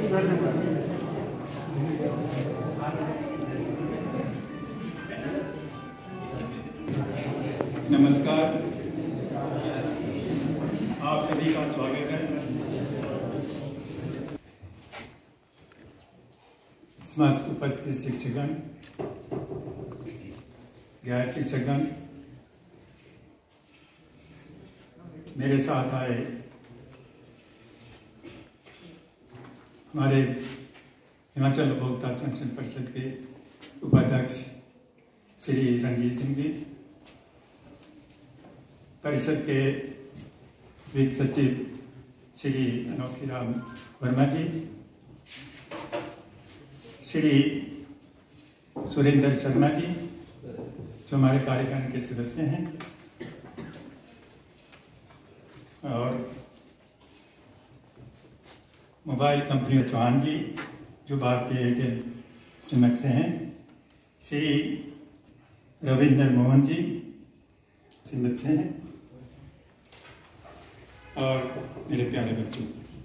नमस्कार, आप सभी का स्वागत है। समस्त उपस्थित शिक्षकगण, गैर शिक्षकगण, मेरे साथ आए हमारे हिमाचल उपभोक्ता संरक्षण परिषद के उपाध्यक्ष श्री रणजीत सिंह जी, परिषद के वित्त सचिव श्री अनोखीराम वर्मा जी, श्री सुरेंद्र शर्मा जी जो हमारे कार्यकारिणी के सदस्य हैं, और मोबाइल कंपनी चौहान जी जो भारतीय एयरटेल सीमेंट से हैं, श्री रविंद्र मोहन जी सीमेंट से हैं, और मेरे प्यारे बच्चों,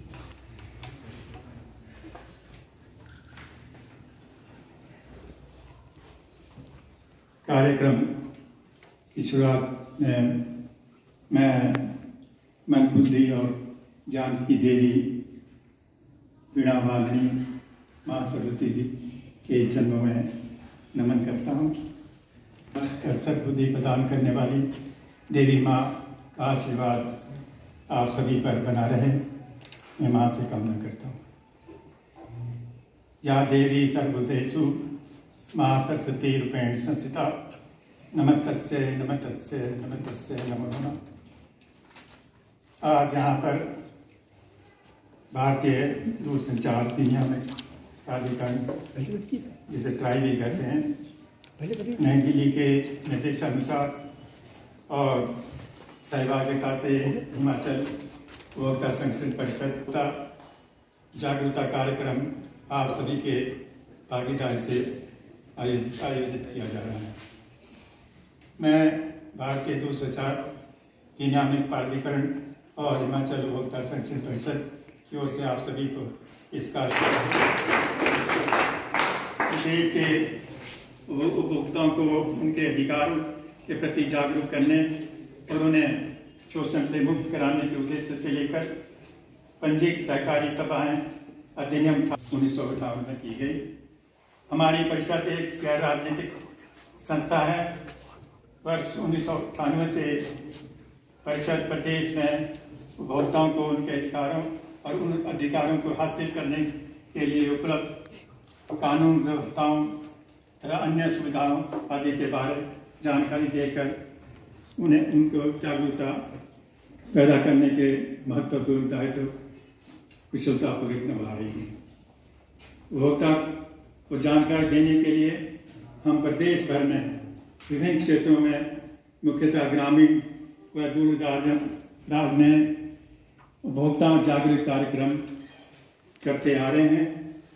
कार्यक्रम की शुरुआत में मैं मन, बुद्धि और ज्ञान की देवी वीणा वालिनी माँ सरस्वती जी के जन्म में नमन करता हूँ। सद्बुद्धि प्रदान करने वाली देवी माँ का आशीर्वाद आप सभी पर बना रहे, मैं माँ से कामना करता हूँ। या देवी सर्वभूतेषु माँ सरस्वती रूपेण संस्थिता, नमस्तस्यै नमस्तस्यै नमस्तस्यै नमो नमः। आज यहाँ पर भारतीय दूरसंचार विनियामक प्राधिकरण, जिसे ट्राई भी कहते हैं, नई दिल्ली के निर्देशानुसार और सहभागिता से हिमाचल उपभोक्ता संरक्षण परिषद का जागरूकता कार्यक्रम आप सभी के भागीदारी से आयोजित किया जा रहा है। मैं भारतीय दूरसंचार विनियामक प्राधिकरण और हिमाचल उपभोक्ता संरक्षण परिषद की ओर से आप सभी को इस कार्यक्रम देश के उपभोक्ताओं को उनके अधिकारों के प्रति जागरूक करने और उन्हें शोषण से मुक्त कराने के उद्देश्य से लेकर पंजीकृत सहकारी सभाएं अधिनियम 1958 में की गई। हमारी परिषद एक गैर राजनीतिक संस्था है। वर्ष 1998 से परिषद प्रदेश में उपभोक्ताओं को उनके अधिकारों और उन अधिकारों को हासिल करने के लिए उपलब्ध कानून व्यवस्थाओं तथा अन्य सुविधाओं आदि के बारे जानकारी देकर उन्हें उनको जागरूकता पैदा करने के महत्वपूर्ण दायित्व कुशलतापूर्वक निभा रही है। उपभोक्ता को जानकारी देने के लिए हम प्रदेश भर में विभिन्न क्षेत्रों में, मुख्यतः ग्रामीण व दूर दराज में उपभोक्ता जागरूक कार्यक्रम करते आ रहे हैं।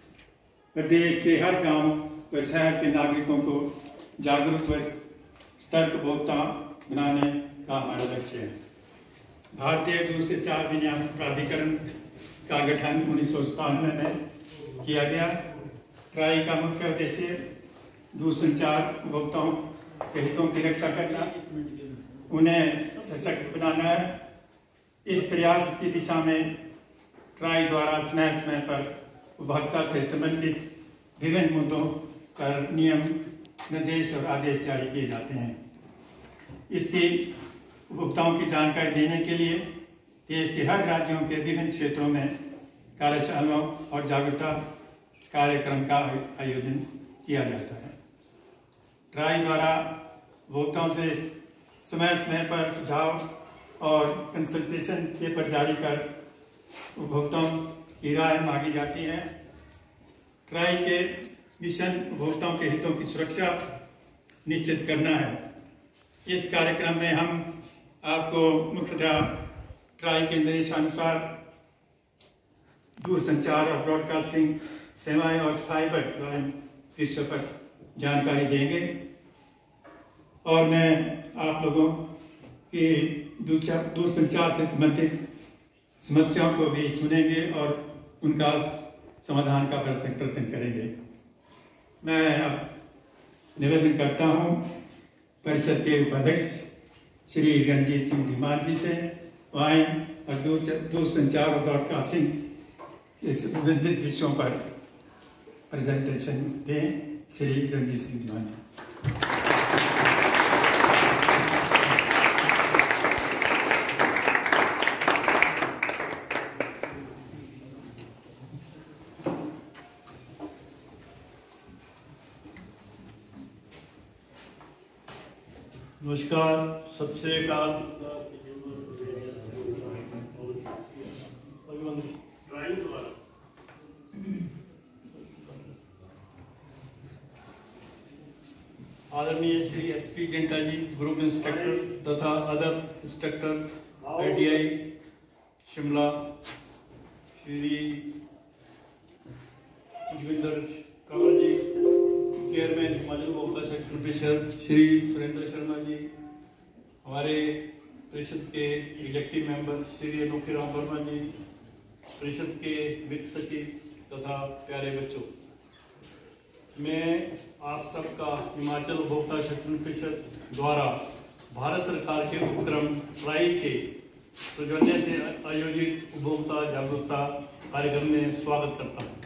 प्रदेश के हर गांव व शहर के नागरिकों को जागरूक व सतर्क उपभोक्ता बनाने का हमारा लक्ष्य है। भारतीय दूरसंचार विनियामक प्राधिकरण का गठन 1997 में किया गया। ट्राई का मुख्य उद्देश्य दूरसंचार उपभोक्ताओं के हितों की रक्षा करना, उन्हें सशक्त बनाना है। इस प्रयास की दिशा में ट्राई द्वारा समय समय पर उपभोक्ता से संबंधित विभिन्न मुद्दों पर नियम, निर्देश और आदेश जारी किए जाते हैं। इसकी उपभोक्ताओं की जानकारी देने के लिए देश के हर राज्यों के विभिन्न क्षेत्रों में कार्यशालाओं और जागरूकता कार्यक्रम का आयोजन किया जाता है। ट्राई द्वारा उपभोक्ताओं से समय समय पर सुझाव और कंसल्टेशन पेपर जारी कर उपभोक्ताओं की राय मांगी जाती है। ट्राई के मिशन उपभोक्ताओं के हितों की सुरक्षा निश्चित करना है। इस कार्यक्रम में हम आपको मुख्यतः ट्राई के निर्देशानुसार दूरसंचार और ब्रॉडकास्टिंग सेवाएं और साइबर क्राइम विषय पर जानकारी देंगे, और मैं आप लोगों की दूरसंचार से संबंधित समस्याओं को भी सुनेंगे और उनका समाधान का प्रयत्न करेंगे। मैं अब निवेदन करता हूँ परिषद के उपाध्यक्ष श्री रणजीत सिंह धीमान जी से आए और दूरसंचार और ब्रॉडकास्टिंग इस विभिन्न विषयों पर प्रेजेंटेशन दें। श्री रणजीत सिंह धीमान जी। नमस्कार, सत श्री अकाल। आदरणीय Shri SP Janta ji, group inspector तथा other inspectors ITI Shimla, Shri Joginder Kanwar ji, chairman Himachal उपभोक्ता सेक्टर परिषद श्री सुरेंद्र शर्मा जी, हमारे परिषद के एग्जेक्टिव मेंबर श्री अनोखीराम वर्मा जी, परिषद के वित्त सचिव तथा प्यारे बच्चों, मैं आप सबका हिमाचल उपभोक्ता सेक्टर परिषद द्वारा भारत सरकार के उपक्रम ट्राई के सौजन्य से आयोजित उपभोक्ता जागरूकता कार्यक्रम में स्वागत करता हूँ।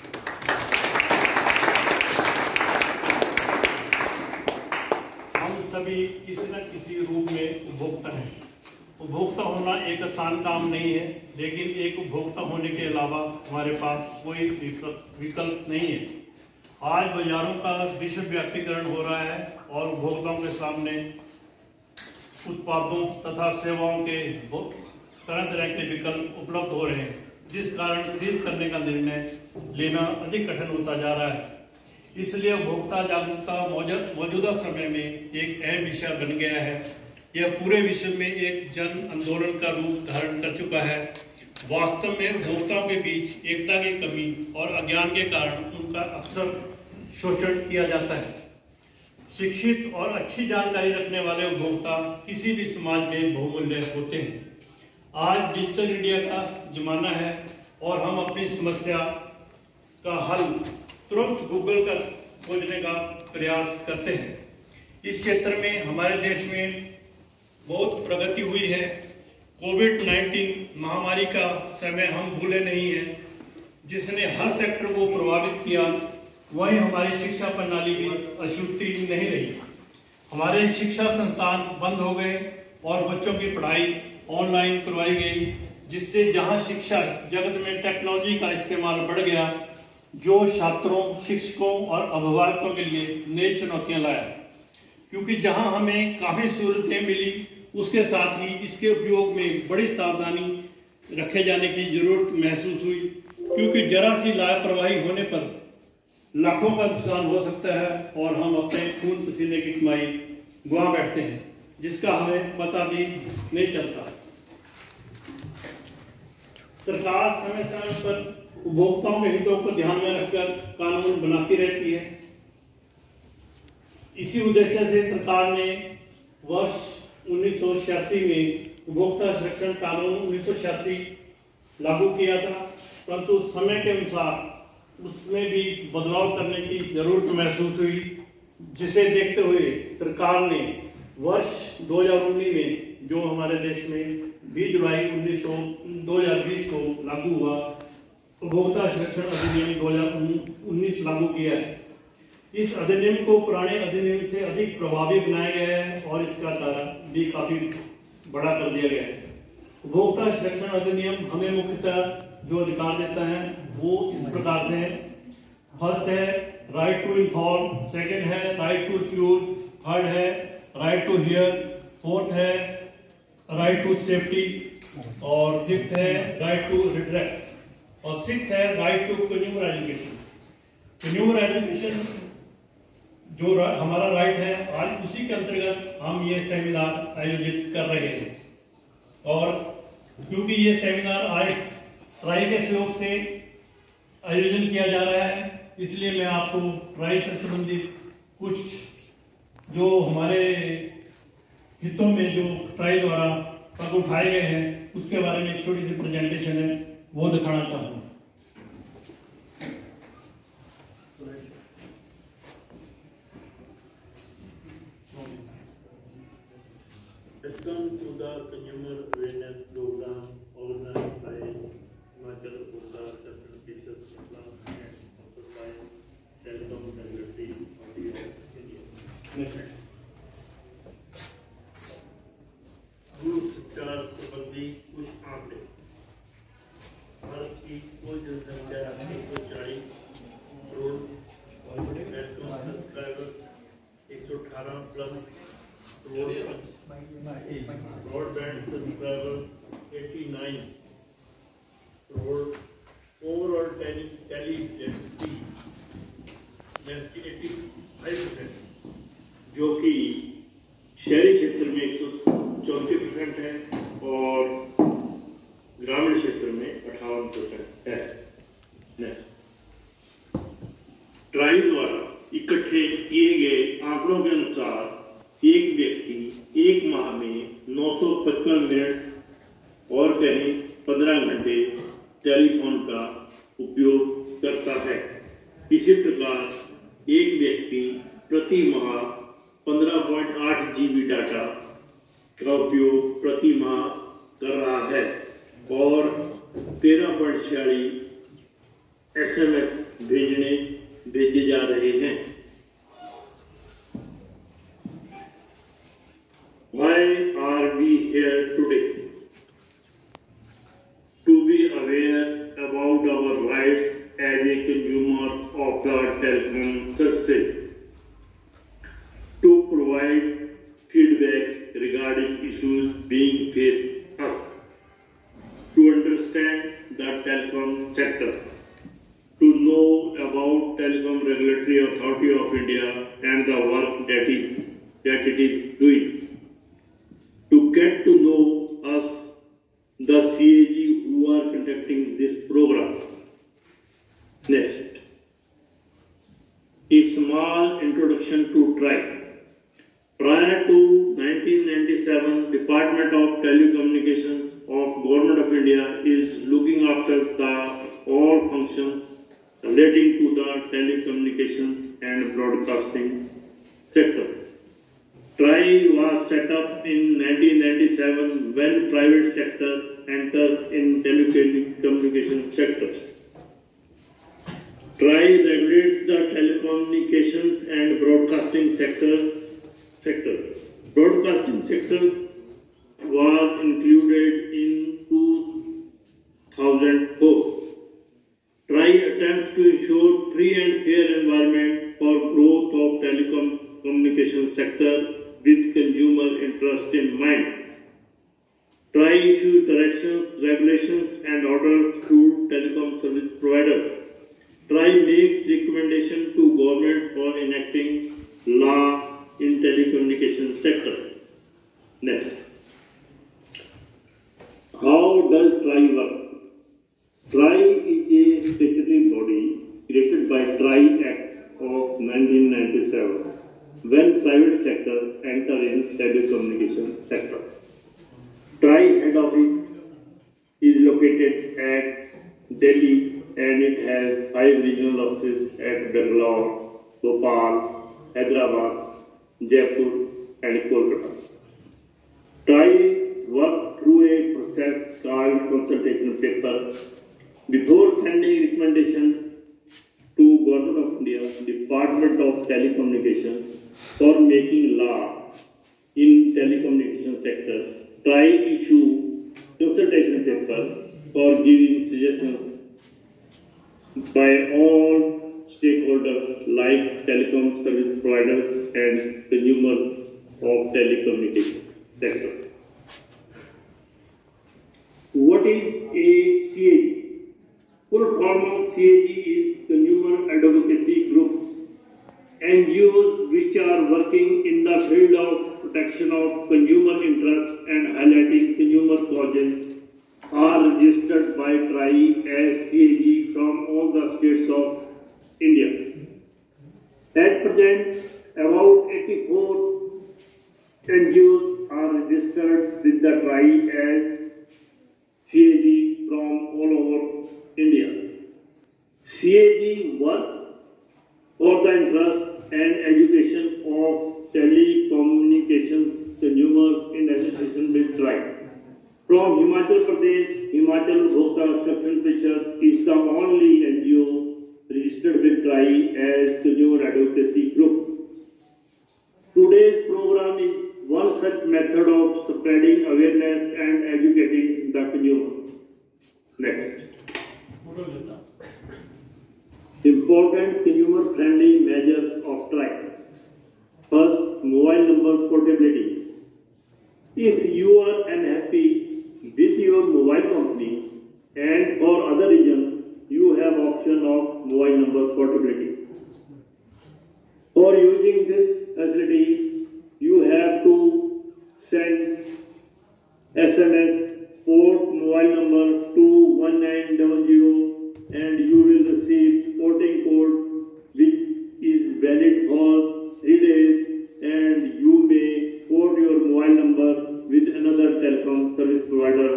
सभी किसी न किसी रूप में उपभोक्ता हैं। उपभोक्ता होना एक आसान काम नहीं है, लेकिन एक उपभोक्ता होने के अलावा हमारे पास कोई विकल्प नहीं है। आज बाजारों का विश्वव्यापीकरण हो रहा है और उपभोक्ताओं के सामने उत्पादों तथा सेवाओं के तरह तरह के विकल्प उपलब्ध हो रहे हैं, जिस कारण खरीद करने का निर्णय लेना अधिक कठिन होता जा रहा है। इसलिए उपभोक्ता जागरूकता मौजूदा समय में एक अहम विषय बन गया है। यह पूरे विश्व में एक जन आंदोलन का रूप धारण कर चुका है। वास्तव में उपभोक्ताओं के बीच एकता की कमी और अज्ञान के कारण उनका अक्सर शोषण किया जाता है। शिक्षित और अच्छी जानकारी रखने वाले उपभोक्ता किसी भी समाज में बहुमूल्य होते हैं। आज डिजिटल इंडिया का जमाना है और हम अपनी समस्या का हल तुरंत गूगल कर खोजने का प्रयास करते हैं। इस क्षेत्र में हमारे देश में बहुत प्रगति हुई है। कोविड-19 महामारी का समय हम भूले नहीं हैं, जिसने हर सेक्टर को प्रभावित किया। वहीं हमारी शिक्षा प्रणाली भी अछूती नहीं रही। हमारे शिक्षा संस्थान बंद हो गए और बच्चों की पढ़ाई ऑनलाइन करवाई गई, जिससे जहां शिक्षा जगत में टेक्नोलॉजी का इस्तेमाल बढ़ गया, जो छात्रों, शिक्षकों और अभिभावकों के लिए नई चुनौतियां लाया। क्योंकि जहां हमें काफ़ी सहूलतें मिली, उसके साथ ही इसके उपयोग में बड़ी सावधानी रखे जाने की जरूरत महसूस हुई। क्योंकि जरा सी लापरवाही होने पर लाखों का नुकसान हो सकता है और हम अपने खून पसीने की कमाई गंवा बैठते हैं, जिसका हमें पता भी नहीं चलता। सरकार समय समय पर उपभोक्ताओं के हितों को ध्यान में रखकर कानून बनाती रहती है। इसी उद्देश्य से सरकार ने वर्ष 1986 में उपभोक्ता संरक्षण कानून 1986 लागू किया था, परंतु समय के अनुसार उसमें भी बदलाव करने की जरूरत महसूस हुई, जिसे देखते हुए सरकार ने वर्ष 2019 में, जो हमारे देश में 20 जुलाई 2020 को लागू हुआ, उपभोक्ता संरक्षण अधिनियम 2019 लागू किया है। इस अधिनियम को पुराने अधिनियम से अधिक प्रभावी बनाया गया है और इसका दायरा भी काफी बड़ा कर दिया गया है। उपभोक्ता संरक्षण अधिनियम हमें मुख्यतः जो अधिकार देता है वो इस प्रकार से है। फर्स्ट है राइट टू इन्फॉर्म, सेकंड है राइट टू चूज, थर्ड है राइट टू हियर, फोर्थ है राइट टू सेफ्टी और फिफ्थ है राइट टू रिड्रेस और सिक्स्थ है right to consumer education. Consumer education जो हमारा राइट है, आज उसी के अंतर्गत हम ये सेमिनार आयोजित कर रहे हैं। और क्योंकि ये सेमिनार आज ट्राई के सहयोग से आयोजन किया जा रहा है, इसलिए मैं आपको ट्राई से संबंधित कुछ जो हमारे हितों में जो ट्राई द्वारा पग उठाए गए हैं उसके बारे में एक छोटी सी प्रेजेंटेशन है, वो दिखाना चाहूँगा। दूरसंचार संबंधी कुछ आंकड़े। भारत की कुल जनसंख्या 140 crore, network subscribers 118 plus crore, broadband subscribers 89 crore, overall teledensity 85%, जो कि शहरी क्षेत्र में 134% है और ग्रामीण क्षेत्र में 58% है। ट्राई द्वारा इकट्ठे किए गए आंकड़ों के अनुसार एक व्यक्ति एक माह में 955 मिनट और कहीं 15 घंटे टेलीफोन का उपयोग करता है। इसी प्रकार एक व्यक्ति प्रति माह 15.8 GB डाटा का उपयोग प्रति माह कर रहा है और 13.46 SMS भेजे जा रहे हैं। Why are we here today? To be aware about our rights as a consumer of the telecom services, to provide feedback regarding issues being faced us, to understand the telecom sector, to know about Telecom Regulatory Authority of India and the work that it is doing, to get to know us, the CAG who are conducting this program. Next, a small introduction to TRAI. Prior to 1997, Department of Telecommunications of Government of India is looking after all functions relating to the telecommunications and broadcasting sector. TRAI was set up in 1997 when private sector entered in telecommunication sector. TRAI regulates the telecommunications and broadcasting sector. Broadcasting sector was included in 2004. TRAI attempts to ensure free and fair environment for growth of telecommunication sector with consumer interest in mind. TRAI issues directions, regulations and orders to telecom service providers. TRAI makes recommendation to government for enacting law in telecommunication sector. Next, how does TRAI work? TRAI is a statutory body created by TRAI Act of 1997 when private sector enter in telecommunication sector. TRAI head office is located at Delhi and it has 5 regional offices at Bangalore, Bhopal, Hyderabad, Jaipur and Kolkata. TRAI works through a process called consultation paper. Before sending recommendation to Government of India, Department of Telecommunications for making law in telecommunication sector, TRAI issue consultation paper for giving suggestions by all stakeholders like telecom service providers and consumers of telecommunication sector. What is a CAG? Full form of CAG is Consumer Advocacy Group. NGOs which are working in the field of protection of consumer interest and highlighting consumer causes are registered by TRAI as CAG from all the states of India. At present, about 84 NGOs are registered with the TRAI as CAG from all over India. CAG work for the interest and education of telecommunication consumers in association with TRAI. From Himachal Pradesh, Himachal Bhokta Succession Pressure is the only NGO registered with TRAI as Consumer Advocacy Group. To such method of spreading awareness and educating the consumer. Next. Important consumer-friendly measures of TRAI. First, mobile number portability. If you are unhappy with your mobile company and for other reasons, you have option of mobile number portability. For using this facility, you have to send SMS port mobile number to 1900 and you will receive porting code which is valid for 3 days, and you may port your mobile number with another telecom service provider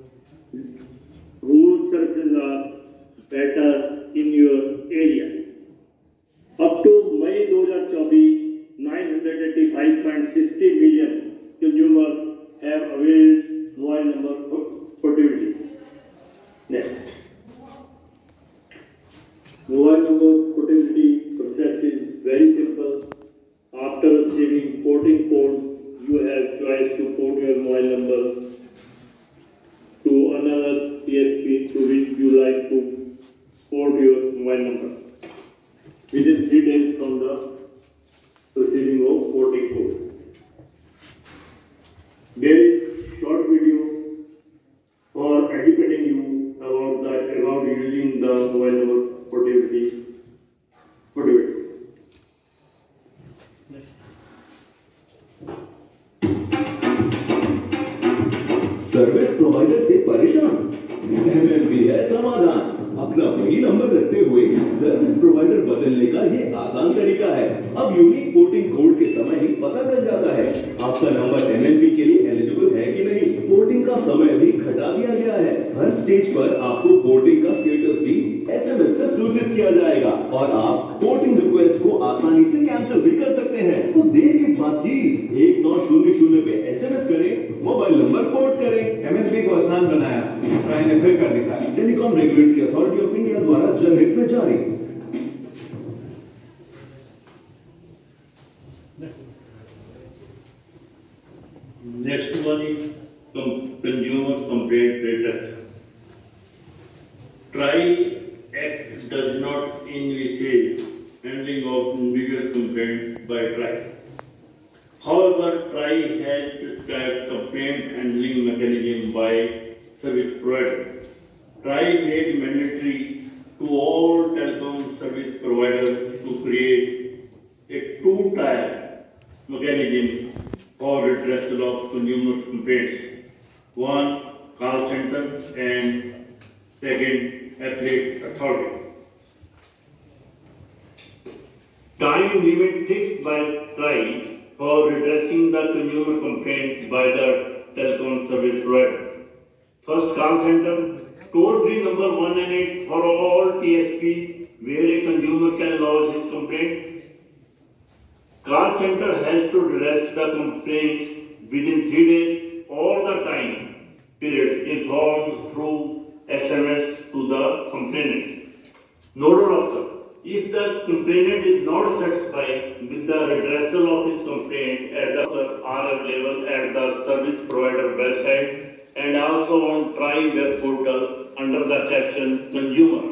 whose services are better in your area. Up to May 2024, 985.60 million consumers have availed mobile number portability. Next. Mobile number portability process is very simple. After receiving porting code, you have choice to port your mobile number to another TSP to which you like to port your mobile number within 3 days from the receiving of porting code. There is short video for educating you about using the mobile number portability. Service provider से परेशान? MMP है समाधान। अपना वही number रखते हुए service provider बदलने का ये आसान तरीका है। अब यूनिक पोर्टिंग कोड के समय ही पता चल जाता है आपका नंबर MMP के लिए एलिजिबल है कि नहीं। पोर्टिंग का समय भी घटा दिया गया है। हर स्टेज पर आपको पोर्टिंग का स्टेटस भी SMS से सूचित किया जाएगा और आप पोर्टिंग रिक्वेस्ट को आसानी से कैंसिल भी कर सकते हैं। तो देर किस बात की, 1900 पे SMS करें, मोबाइल नंबर पोर्ट करें। MMP को आसान बनाया, ट्राई ने फिर कर दिखाया। Telecom Regulatory Authority of India द्वारा जनहित में जारी। Next one is consumer complaint redress. TRAI Act does not envisage handling of individual complaints by TRAI. However, TRAI has prescribed complaint handling mechanism by service provider. TRAI made mandatory to all telecom service providers to create a two-tier mechanism for redressal of consumer complaints. One, call center, and second, appellate authority. Time limit fixed by TRAI for redressing the consumer complaint by the telecom service provider. First, call center, toll-free number 198 for all TSPs where a consumer can lodge his complaint. Call center has to redress the complaint within 3 days or the time period informed through SMS to the complainant. Nodal officer. If the complainant is not satisfied with the redressal of his complaint, are available at the service provider website and also on TRAI web portal under the caption Consumer.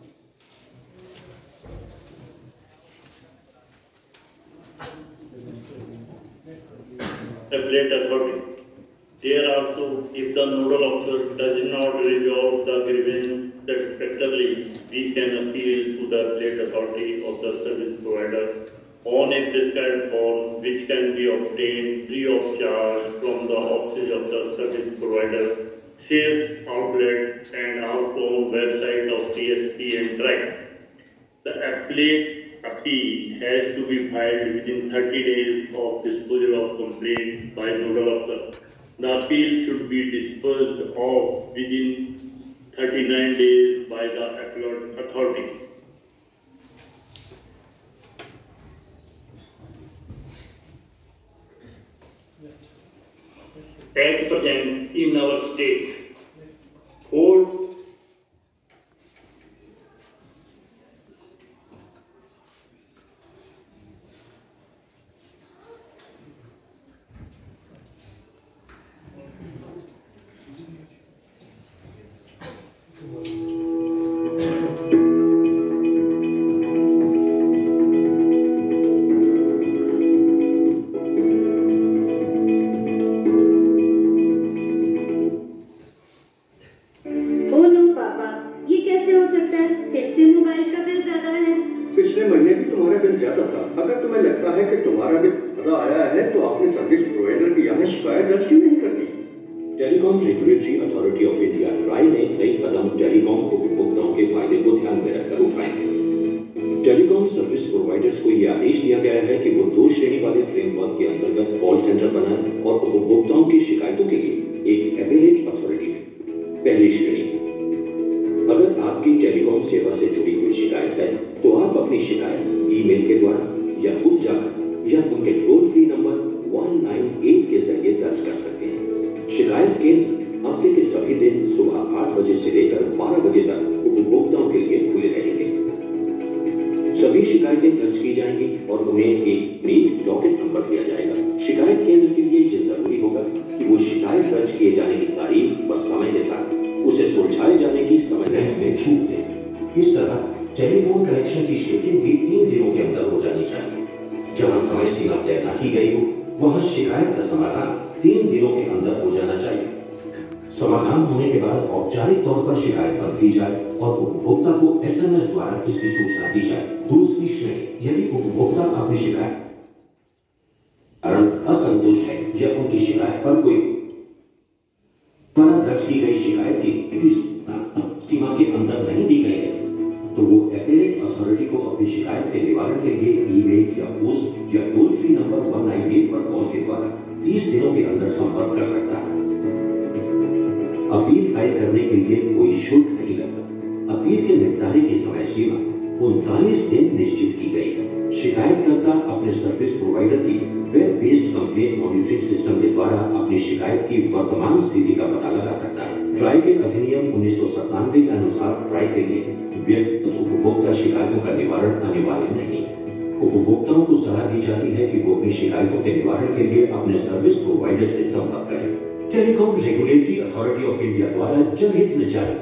Appellate authority. Here also, if the nodal officer does not resolve the grievance satisfactorily, we can appeal to the appellate authority of the service provider on a prescribed form which can be obtained free of charge from the offices of the service provider, sales outlet, and also on website of TSP and TRAI. The appellate appeal has to be filed within 30 days of disposal of complaint by nodal officer. The appeal should be disposed of within 39 days by the appellate authority. At present, in our state, hold अपने service provider की यहाँ शिकायत दर्ज क्यों नहीं करती? Telecom Regulatory Authority of India TRAI ने कई कदम टेलीकॉम उपभोक्ताओं के फायदे को ध्यान में रखकर उठाए हैं। टेलीकॉम सर्विस प्रोवाइडर्स को यह आदेश दिया गया है कि वो 2 श्रेणी वाले फ्रेमवर्क के अंतर्गत कॉल सेंटर बनाएं और उपभोक्ताओं की शिकायतों के लिए एक एपेलेट अथॉरिटी में। पहली श्रेणी, अगर आपकी टेलीकॉम सेवा से जुड़ी हुई शिकायत है तो आप अपनी शिकायत ईमेल के द्वारा या खुद जाकर या उनके टोल फ्री नंबर 198 के जरिए दर्ज कर सकते हैं। शिकायत केंद्र हफ्ते के सभी दिन सुबह 8 बजे से लेकर 12 बजे तक उपभोक्ताओं के लिए खुले रहेंगे। सभी शिकायतें दर्ज की जाएंगी और उन्हें एक नीट डॉकेट नंबर दिया जाएगा। शिकायत केंद्र के लिए यह जरूरी होगा कि वो शिकायत दर्ज किए जाने की तारीख व समय के साथ उसे सुलझाए जाने की समय में छूट दें। इस तरह टेलीफोन कनेक्शन की शेडिंग भी 3 दिनों के अंदर हो जानी चाहिए। जहां समय सीमा तय न की गई हो वहां शिकायत का समाधान 3 दिनों के अंदर हो जाना चाहिए। समाधान होने के बाद औपचारिक तौर पर शिकायत पर दी जाए और उपभोक्ता को SMS द्वारा इसकी सूचना दी जाए। दूसरी श्रेणी, यदि उपभोक्ता अपनी शिकायत कारण असंतुष्ट है या उनकी शिकायत पर कोई द्वारा दर्ज की गई शिकायत की सीमा के अंदर नहीं दी गई है तो वो एपेलेट अथॉरिटी को अपनी शिकायत के निवारण के लिए ईमेल या पोस्ट या टोल फ्री नंबर 198 पर कॉल के द्वारा 30 दिनों के अंदर संपर्क कर सकता है। अपील फाइल करने के लिए कोई शुल्क नहीं लगता। अपील के निपटारे की समय सीमा 39 दिन निश्चित की गई है। शिकायतकर्ता अपने सर्विस प्रोवाइडर की web based complaint monitoring system के द्वारा अपनी शिकायत की वर्तमान स्थिति का पता लगा सकता है। ट्राई के अधिनियम 1997 के अनुसार ट्राई के लिए व्यक्तिगत उपभोक्ता शिकायतों का निवारण अनिवार्य नहीं। उपभोक्ताओं को सलाह दी जाती है कि वो अपनी शिकायतों के निवारण के लिए अपने सर्विस प्रोवाइडर से संपर्क करें। Telecom Regulatory Authority of India द्वारा जनहित में जारी।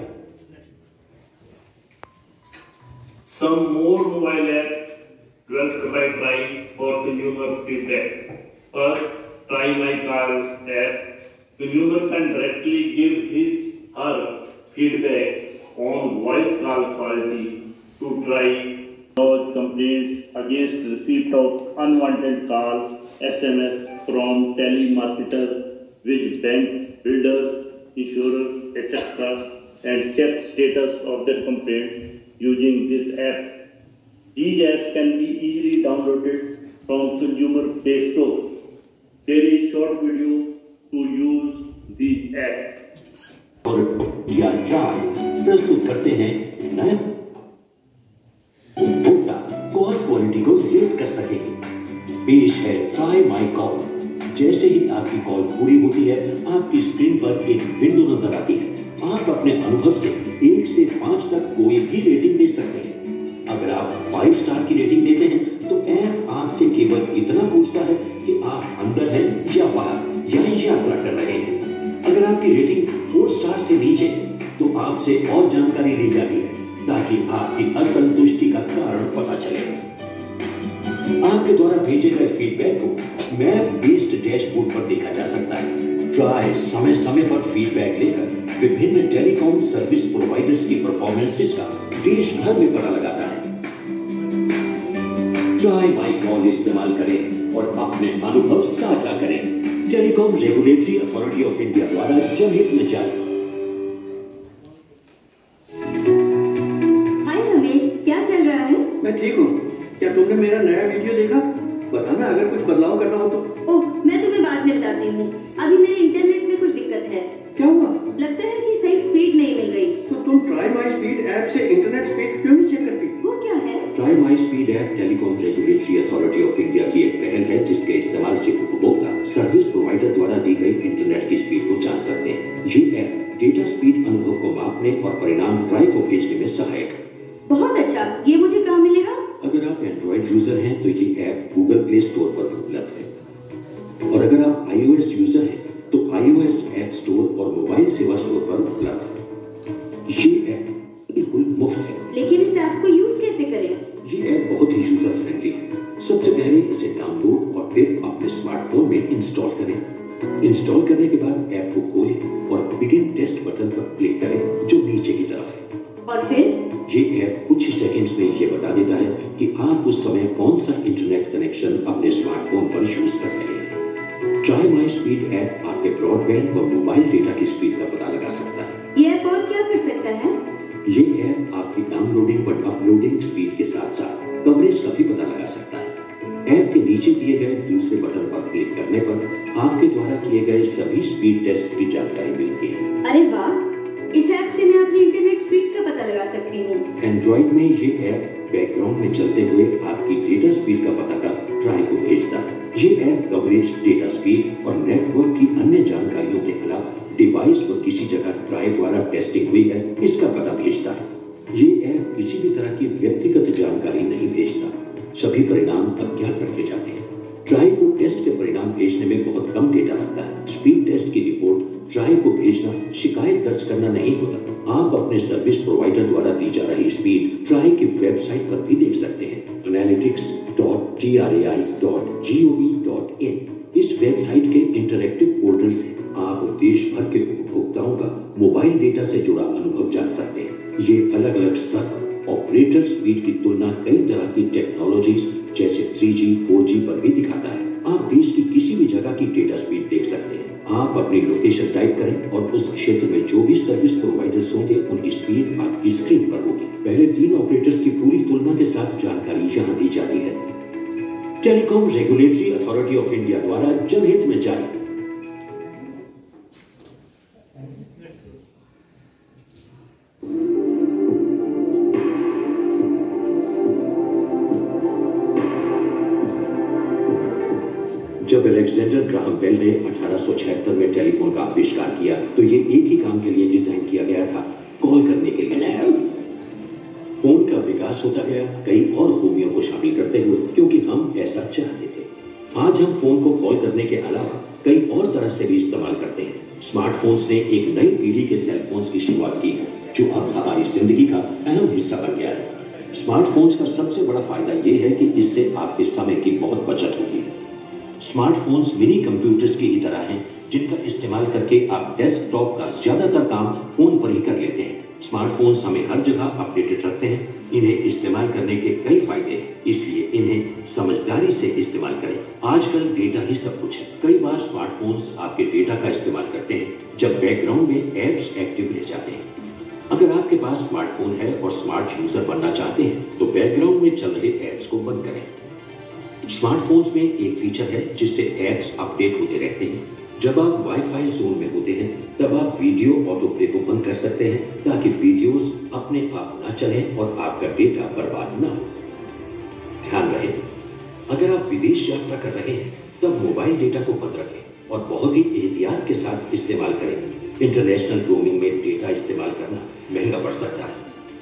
Some more mobile apps will provide by for consumer feedback. First, Try My Car app. Consumer can directly give his/her feedback on voice call quality to try lodge complaints against receipt of unwanted calls, SMS from telemarketers, which banks, builders, insurers, etc., and check status of their complaint using this app. These apps can be easily downloaded from Consumer Play Store. There is short video to use these apps. और या try प्रस्तुत करते हैं नए उपभोक्ता call quality को rate कर सकेंगे। पेश है ट्राई माई कॉल। जैसे ही आपकी कॉल पूरी होती है आपकी स्क्रीन पर एक विंडो नजर आती है। आप अपने अनुभव से 1 से 5 तक कोई भी रेटिंग दे सकते हैं। अगर आप 5 स्टार की रेटिंग देते हैं तो ऐप आपसे केवल इतना पूछता है कि आप अंदर हैं या बाहर या यात्रा कर रहे हैं। अगर आपकी रेटिंग 4 स्टार से नीचे है तो आपसे और जानकारी ली जाती है ताकि आपकी असंतुष्टि का कारण पता चले। आपके द्वारा भेजे गए फीडबैक को मैप बेस्ड डैशबोर्ड पर देखा जा सकता है। ट्राई समय समय पर फीडबैक लेकर विभिन्न टेलीकॉम सर्विस प्रोवाइडर्स की परफॉर्मेंसेस का देश भर में पता लगाता है। ट्राई माई कॉल इस्तेमाल करें और अपने अनुभव साझा करें। Telecom Regulatory Authority of India द्वारा जनहित में जारी। हाय रमेश, क्या चल रहा है? मैं ठीक हूँ। क्या तुमने मेरा नया वीडियो देखा? बताना अगर कुछ बदलाव करना हो तो। ओह, मैं तुम्हें बाद में बताती हूँ। अभी मेरे इंटरनेट में कुछ दिक्कत है। क्या हुआ? लगता है कि सही स्पीड नहीं मिल रही। तो तुम ट्राई माई स्पीड ऐप से इंटरनेट स्पीड क्यों नहीं चेक करती? वो क्या है? TRAI my speed app Telecom Regulatory Authority of India की एक पहल है जिसके इस्तेमाल से उपभोक्ता सर्विस प्रोवाइडर द्वारा दी गई इंटरनेट की स्पीड को जान सकते हैं। ये ऐप डेटा स्पीड अनुभव को मापने और परिणाम ट्राई को भेजने में सहायक है। बहुत अच्छा, ये मुझे कहाँ मिलेगा? अगर आप एंड्रॉइड यूजर हैं तो ये ऐप गूगल प्ले स्टोर पर उपलब्ध है और अगर आप iOS यूजर हैं तो iOS ऐप स्टोर और मोबाइल सेवा स्टोर पर उपलब्ध है। ये ऐप बिल्कुल मुफ्त है। लेकिन इस ऐप को यूज कैसे करें? ये ऐप बहुत ही यूजर फ्रेंडली है। सबसे पहले इसे डाउनलोड और फिर अपने स्मार्टफोन में इंस्टॉल करें। इंस्टॉल करने के बाद ऐप को खोलें और बिगिन टेस्ट बटन पर क्लिक करें जो नीचे की तरफ है। और फिर ये ऐप कुछ ही सेकंड्स में ये बता देता है कि आप उस समय कौन सा इंटरनेट कनेक्शन अपने स्मार्टफोन पर यूज कर रहे हैं। ट्राई माई स्पीड ऐप आपके ब्रॉडबैंड व मोबाइल डेटा की स्पीड का पता लगा सकता है। ये ऐप और क्या कर सकता है? ये ऐप आपकी डाउनलोडिंग व अपलोडिंग स्पीड के साथ साथ कवरेज का भी पता लगा सकता है। ऐप के नीचे दिए गए दूसरे बटन पर क्लिक करने पर आपके द्वारा किए गए सभी स्पीड टेस्ट की जानकारी मिलती है। अरे वाह, इस ऐप से मैं अपनी इंटरनेट स्पीड का पता लगा सकती हूँ। एंड्रॉइड में ये ऐप बैकग्राउंड में चलते हुए आपकी डेटा स्पीड का पता कर ट्राई को भेजता है। ये ऐप कवरेज, डेटा स्पीड और नेटवर्क की अन्य जानकारियों के अलावा डिवाइस पर किसी जगह ट्राई द्वारा टेस्टिंग हुई है इसका पता भेजता है। ये ऐप किसी भी तरह की व्यक्तिगत जानकारी नहीं भेजता, सभी परिणाम अज्ञात रखे जाते हैं। ट्राई को टेस्ट के परिणाम भेजने में बहुत कम डेटा लगता है। स्पीड टेस्ट की रिपोर्ट ट्राई को भेजना शिकायत दर्ज करना नहीं होता। आप अपने सर्विस प्रोवाइडर द्वारा दी जा रही स्पीड ट्राई की वेबसाइट पर भी देख सकते हैं, analytics.trai.gov.in। इस वेबसाइट के इंटरैक्टिव पोर्टल से आप देश भर के उपभोक्ताओं का मोबाइल डेटा से जुड़ा अनुभव जान सकते हैं। ये अलग अलग स्तर पर ऑपरेटर स्पीड की तुलना कई तरह की टेक्नोलॉजीज जैसे 3G, 4G पर भी दिखाता है। आप देश की किसी भी जगह की डेटा स्पीड देख सकते हैं। आप अपनी लोकेशन टाइप करें और उस क्षेत्र में जो भी सर्विस प्रोवाइडर्स होंगे उनकी स्पीड आपकी स्क्रीन पर होगी। पहले 3 ऑपरेटर्स की पूरी तुलना के साथ जानकारी यहाँ दी जाती है। Telecom Regulatory Authority of India द्वारा जनहित में जारी। जब अलेक्जेंडर ग्राहम बेल ने 1876 में टेलीफोन का आविष्कार किया तो ये एक ही काम के लिए डिजाइन किया गया था, कॉल करने के लिए। फोन का विकास होता गया कई और खूबियों को शामिल करते हुए, क्योंकि हम ऐसा चाहते थे। आज हम फोन को कॉल करने के अलावा कई और तरह से भी इस्तेमाल करते हैं। स्मार्टफोन्स ने एक नई पीढ़ी के सेलफोन्स की शुरुआत की, जो अब हमारी जिंदगी का अहम हिस्सा बन गया है। स्मार्टफोन्स का सबसे बड़ा फायदा यह है कि इससे आपके समय की बहुत बचत होगी। स्मार्टफोन्स मिनी कंप्यूटर्स की ही तरह हैं, जिनका इस्तेमाल करके आप डेस्कटॉप का ज्यादातर काम फोन पर ही कर लेते हैं। स्मार्टफोन्स हमें हर जगह अपडेटेड रखते हैं। इन्हें इस्तेमाल करने के कई फायदे हैं, इसलिए इन्हें समझदारी से इस्तेमाल करें। आजकल डेटा ही सब कुछ है। कई बार स्मार्टफोन्स आपके डेटा का इस्तेमाल करते हैं जब बैकग्राउंड में एप्स एक्टिव रह जाते हैं। अगर आपके पास स्मार्टफोन है और स्मार्ट यूजर बनना चाहते हैं तो बैकग्राउंड में चल रहे एप्स को बंद करें। स्मार्टफोन्स में एक फीचर है जिससे एप्स अपडेट होते रहते हैं। जब आप वाईफाई जोन में होते हैं तब आप वीडियो ऑटो प्ले को बंद कर सकते हैं, ताकि वीडियोस अपने आप न चलें और आपका डेटा बर्बाद न हो। ध्यान रहे, अगर आप विदेश यात्रा कर रहे हैं तब मोबाइल डेटा को बंद रखें और बहुत ही एहतियात के साथ इस्तेमाल करें। इंटरनेशनल रोमिंग में डेटा इस्तेमाल करना महंगा पड़ सकता है।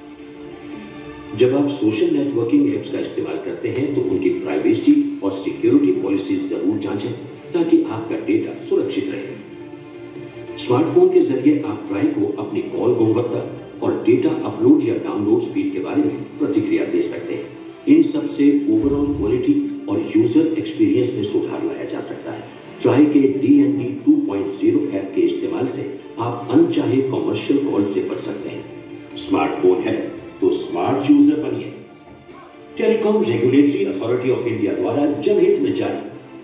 जब आप सोशल नेटवर्किंग एप्स का इस्तेमाल करते हैं तो उनकी प्राइवेसी और सिक्योरिटी पॉलिसीज जरूर जांचें, ताकि आपका डेटा सुरक्षित रहे। स्मार्टफोन के जरिए आप ट्राई को अपनी कॉल गुणवत्ता और डेटा अपलोड या डाउनलोड स्पीड के बारे में प्रतिक्रिया दे सकते हैं। इन सब से ओवरऑल क्वालिटी और यूजर एक्सपीरियंस में सुधार लाया जा सकता है। ट्राई के DND 2.0 ऐप के इस्तेमाल से आप अनचाहे कॉमर्शियल कॉल से बच सकते हैं। स्मार्टफोन है तो स्मार्ट यूजर बनिए। Telecom Regulatory Authority of India द्वारा जनहित में जारी।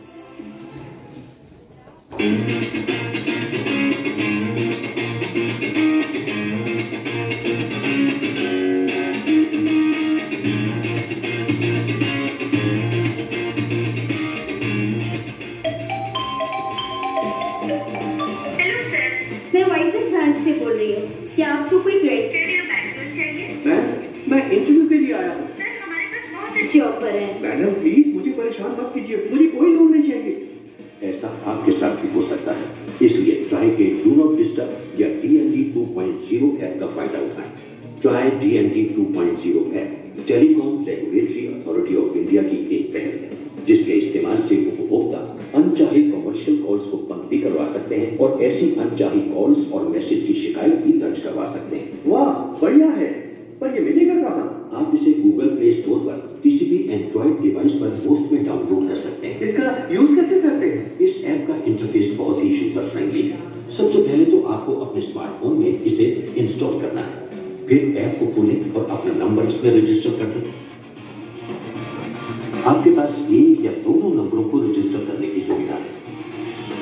मैं वाइजर बैंक से बोल रही हूँ। क्या आपको कोई क्रेडिट कार्ड या बैंक लोन चाहिए? मैं इंटरव्यू के लिए आया हूँ। सर, हमारे पास बहुत अच्छे ऑफर है। मैडम प्लीज मुझे परेशान मत कीजिए, मुझे कोई लोन नहीं चाहिए। ऐसा आपके साथ भी हो सकता है, इसलिए ट्राई के डू नॉट डिस्टर्ब या DND 2.0 ऐप का फायदा उठाएं। TRAI DND 2.0 app Telecom Regulatory Authority of India की एक पहल है, जिसके इस्तेमाल से उपभोक्ता अनचाहे कमर्शियल कॉल्स को बंद भी करवा सकते हैं और ऐसी अनचाही कॉल्स और मैसेज की शिकायत भी दर्ज करवा सकते हैं। वाह, बढ़िया है, पर ये मिलेगा कहाँ? आप इसे गूगल प्ले स्टोर पर किसी भी एंड्रॉइड डिवाइस पर मुफ्त में डाउनलोड कर सकते हैं। इसका यूज कैसे करते हैं? इस ऐप का इंटरफेस बहुत ही यूजर फ्रेंडली है। सबसे पहले तो आपको अपने स्मार्टफोन में इसे इंस्टॉल करना है, फिर ऐप को खोलें और अपना नंबर इसमें रजिस्टर कर दें। आपके पास एक या दोनों नंबरों को रजिस्टर करने की सुविधा है।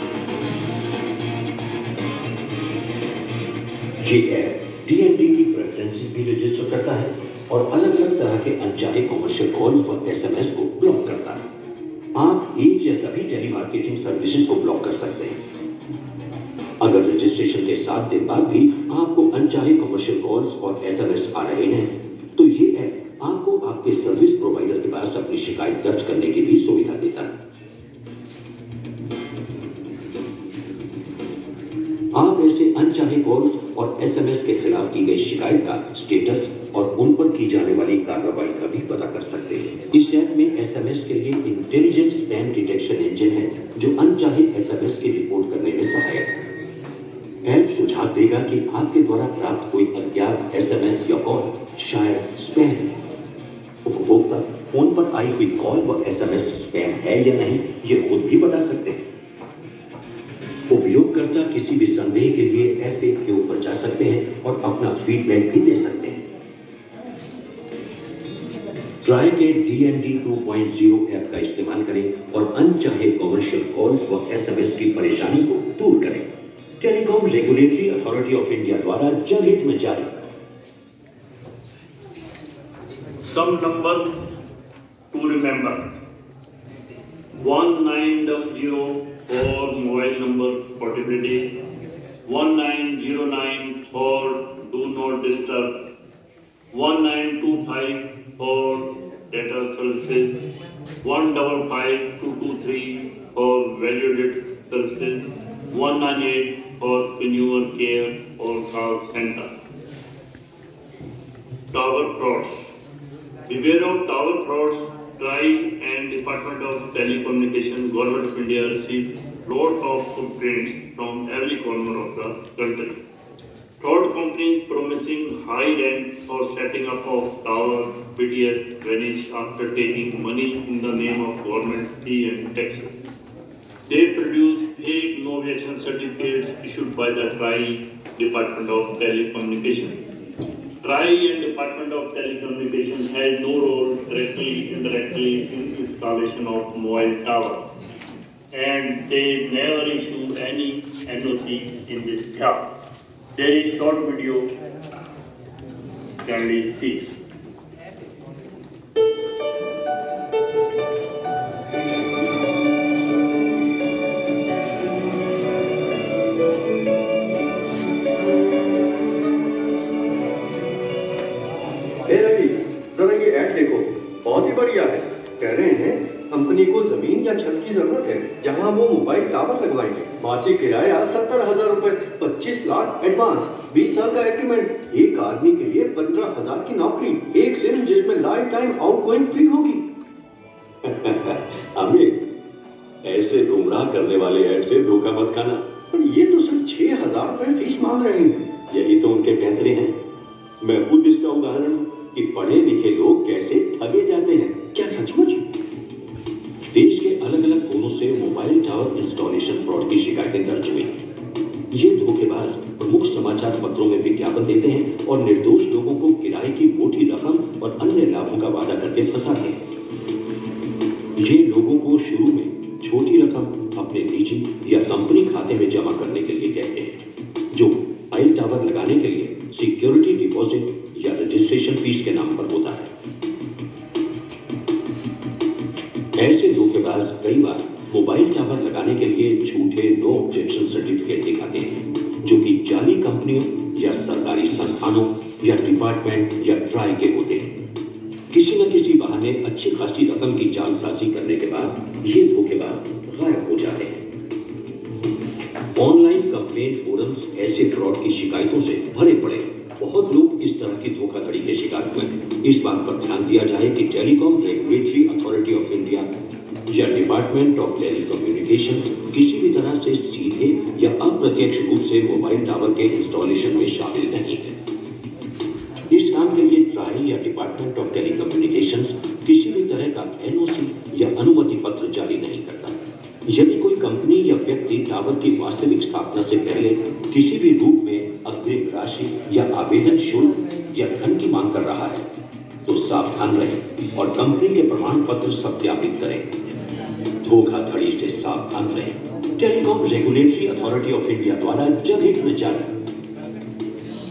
ये ऐप DND की प्रेफरेंसेस भी रजिस्टर करता है और अलग अलग तरह के अनचाहे कॉमर्शियल कॉल्स व SMS को ब्लॉक करता है। आप एक या सभी टेलीमार्केटिंग सर्विसेज को ब्लॉक कर सकते हैं। अगर रजिस्ट्रेशन के 7 दिन बाद भी आपको अनचाहे कॉमर्शियल कॉल्स और SMS आ रहे हैं, तो ये ऐप आपको आपके सर्विस प्रोवाइडर के पास अपनी शिकायत दर्ज करने की भी सुविधा देता है। आप ऐसे अनचाहे कॉल्स और SMS के खिलाफ की गई शिकायत का स्टेटस और उन पर की जाने वाली कार्रवाई का भी पता कर सकते हैं। इस ऐप में SMS के लिए इंटेलिजेंट स्पैम डिटेक्शन इंजन है जो अनचाहे SMS की रिपोर्ट करने में सहायक है। ऐप सुझाव देगा कि आपके द्वारा प्राप्त कोई अज्ञात SMS या कॉल शायद स्पैम है। उपभोक्ता फोन पर आई हुई कॉल व SMS स्पैम है या नहीं, ये खुद भी बता सकते हैं। उपयोगकर्ता किसी भी संदेह के लिए FAQ पर जा सकते हैं और अपना फीडबैक भी दे सकते हैं। ट्राई के DND 2.0 ऐप का इस्तेमाल करें और अनचाहे कॉमर्शियल कॉल्स व SMS की परेशानी को दूर करें। Telecom Regulatory Authority of India द्वारा जनहित में जारी। Some numbers to remember. 1900 for mobile number portability, 1909 for do not disturb, 1925 for data services, 155223 for valued services, 198 for consumer care or call center. Tower frauds. Beware of tower frauds. TRAI and Department of Telecommunication, Government of India received lot of complaints from every corner of the country. Fraud companies promising high rent for setting up of tower BTS vanish after taking money in the name of government fee and taxes. They produce fake no objection certificates issued by the TRAI, Department of Telecommunication. TRAI and Department of Telecommunication has no role directly, indirectly in installation of mobile towers, and they never issue any NOC in this job. There is short video. Kindly see. बहुत ही बढ़िया है। कह रहे हैं company को जमीन या छत की जरूरत है जहां वो मोबाइल टावर लगवाएंगे। मासिक किराया 70,000 रुपए, 25 लाख एडवांस, 20 साल का एग्रीमेंट, एक आदमी के लिए 15,000 की नौकरी, एक सिम जिसमें लाइफ टाइम आउटगोइंग फ्री होगी। अमित, ऐसे गुमराह करने वाले ऐड से धोखा मत खाना। पर ये तो सिर्फ 6,000 रुपए फीस मांग रहे हैं। यही तो उनके पैंतरे हैं। मैं खुद इसका उदाहरण कि पढ़े लिखे लोग कैसे ठगे जाते हैं। क्या सचमुच? देश के अलग अलग कोनों से मोबाइल टावर इंस्टॉलेशन फ्रॉड की शिकायतें दर्ज हुई। ये धोखेबाज प्रमुख समाचार पत्रों में विज्ञापन देते हैं और निर्दोष लोगों को किराए की मोटी रकम और अन्य लाभों का वादा करके फंसाते हैं। ये लोगों को शुरू में छोटी रकम अपने निजी या कंपनी खाते में जमा करने के लिए कहते हैं, जो मोबाइल टावर लगाने के लिए सिक्योरिटी डिपॉजिट या रजिस्ट्रेशन फीस के नाम पर होता है। ऐसे धोखेबाज कई बार मोबाइल टावर लगाने के लिए झूठे नो ऑब्जेक्शन सर्टिफिकेट दिखाते हैं, जो कि जाली कंपनियों या सरकारी संस्थानों या डिपार्टमेंट या ट्राई के होते हैं। किसी न किसी बहाने अच्छी खासी रकम की जालसाजी करने के बाद ये धोखेबाज गायब हो जाते हैं। ऑनलाइन कंप्लेंट फोरम्स ऐसे फ्रॉड की शिकायतों से भरे पड़े। बहुत लोग इस तरह की धोखाधड़ी के शिकार हुए हैं। इस बात पर ध्यान दिया जाए कि Telecom Regulatory Authority of India या डिपार्टमेंट ऑफ टेलीकम्युनिकेशंस किसी भी तरह से सीधे या अप्रत्यक्ष रूप से मोबाइल टावर के इंस्टॉलेशन में शामिल नहीं है। इस काम के लिए ट्राई या डिपार्टमेंट ऑफ टेलीकम्युनिकेशंस किसी भी तरह का NOC या अनुमति पत्र जारी नहीं करता। यदि कोई कंपनी या व्यक्ति टावर की वास्तविक स्थापना से पहले किसी भी रूप में अग्रिम राशि या आवेदन शुल्क या धन की मांग कर रहा है, तो सावधान रहें और कंपनी के प्रमाण पत्र सत्यापित करें। धोखाधड़ी से सावधान रहें। Telecom Regulatory Authority of India द्वारा जनहित में जारी।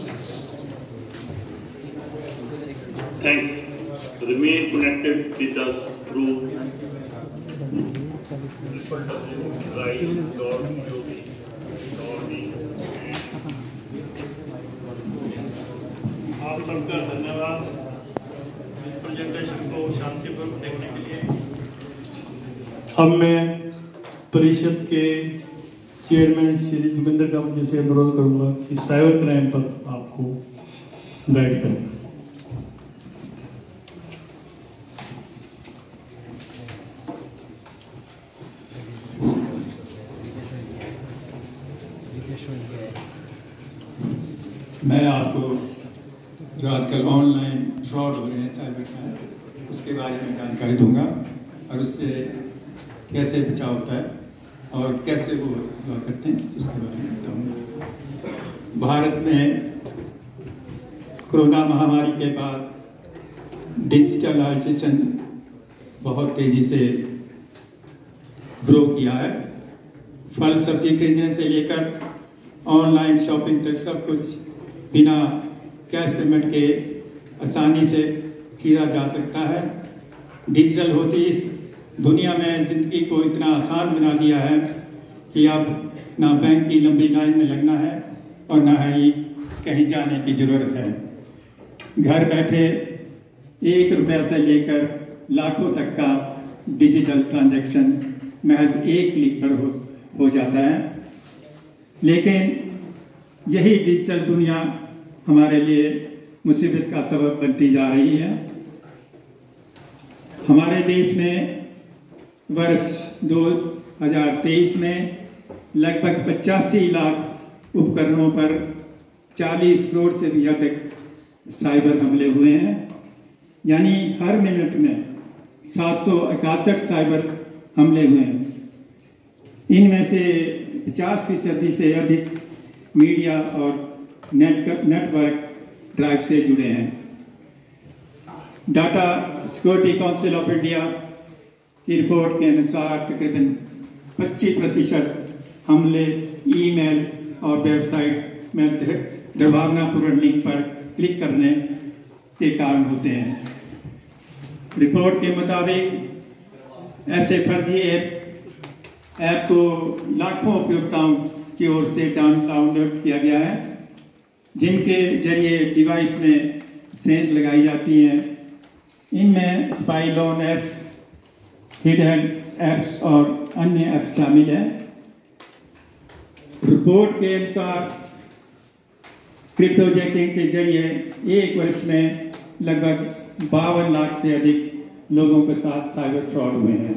Thanks. Remain connected with us through www.rise.ub.in. आप सबका धन्यवाद इस प्रेजेंटेशन को शांतिपूर्वक देखने के लिए। अब मैं परिषद के चेयरमैन श्री जोगिंदर कामत जी से अनुरोध करूंगा कि साइबर क्राइम पर आपको गाइड करें। मैं आपको जो आजकल ऑनलाइन फ्रॉड हो रहे हैं साइबर क्राइम, उसके बारे में जानकारी दूंगा और उससे कैसे बचाव होता है और कैसे वो हुआ करते हैं उसके बारे में बताऊंगा। भारत में कोरोना महामारी के बाद डिजिटलाइजेशन बहुत तेज़ी से ग्रो किया है। फल सब्जी खरीदने से लेकर ऑनलाइन शॉपिंग तक सब कुछ बिना कैश पेमेंट के आसानी से किया जा सकता है। डिजिटल होती इस दुनिया में ज़िंदगी को इतना आसान बना दिया है कि अब ना बैंक की लंबी लाइन में लगना है और ना ही कहीं जाने की ज़रूरत है। घर बैठे 1 रुपया से लेकर लाखों तक का डिजिटल ट्रांजैक्शन महज 1 क्लिक पर हो जाता है। लेकिन यही डिजिटल दुनिया हमारे लिए मुसीबत का सबब बनती जा रही है। हमारे देश में वर्ष 2023 में लगभग 85 लाख उपकरणों पर 40 करोड़ से भी अधिक साइबर हमले हुए हैं। यानी हर मिनट में 761 साइबर हमले हुए हैं। इनमें से 50% से अधिक मीडिया और नेटवर्क ड्राइव से जुड़े हैं। Data Security Council of India की रिपोर्ट के अनुसार तकरीबन 25% हमले ईमेल और वेबसाइट में दुर्भावनापूर्ण लिंक पर क्लिक करने के कारण होते हैं। रिपोर्ट के मुताबिक ऐसे फर्जी ऐप को लाखों उपयोक्ताओं की ओर से डाउनलोड किया गया है, जिनके जरिए डिवाइस में सेंध लगाई जाती हैं। इनमें spy loan apps, hidden apps और अन्य ऐप्स शामिल हैं। रिपोर्ट के अनुसार क्रिप्टोजैकिंग के जरिए 1 वर्ष में लगभग 52 लाख से अधिक लोगों के साथ साइबर फ्रॉड हुए हैं।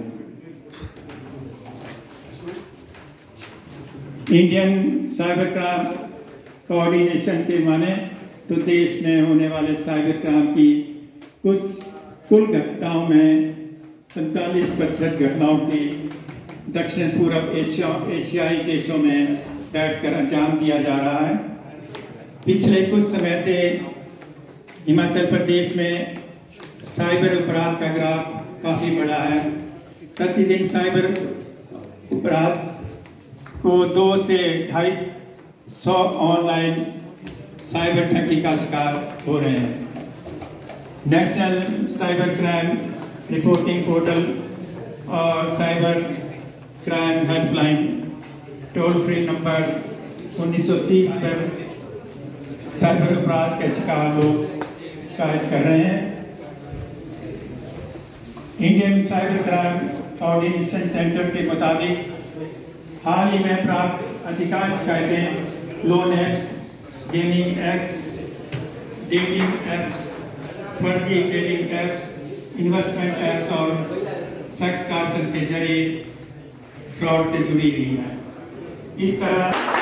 इंडियन साइबर क्राइम कोऑर्डिनेशन के माने तो देश में होने वाले साइबर क्राइम की कुल घटनाओं में 45% घटनाओं की दक्षिण पूर्व एशियाई देशों में बैठकर अंजाम दिया जा रहा है। पिछले कुछ समय से हिमाचल प्रदेश में साइबर अपराध का ग्राफ काफ़ी बड़ा है। प्रतिदिन साइबर अपराध को 2 से 250 ऑनलाइन साइबर ठगी का शिकार हो रहे हैं। National Cyber Crime Reporting Portal और cyber crime helpline toll free number 1930 पर साइबर अपराध के शिकार लोग शिकायत कर रहे हैं। Indian Cyber Crime Coordination Centre के मुताबिक हाल ही में प्राप्त अधिकांश शिकायतें loan apps, gaming apps, dating apps, फर्जी डेटिंग ऐप्स, इन्वेस्टमेंट ऐप्स और सेक्स टार्सन के जरिए फ्रॉड से जुड़ी हुई है। इस तरह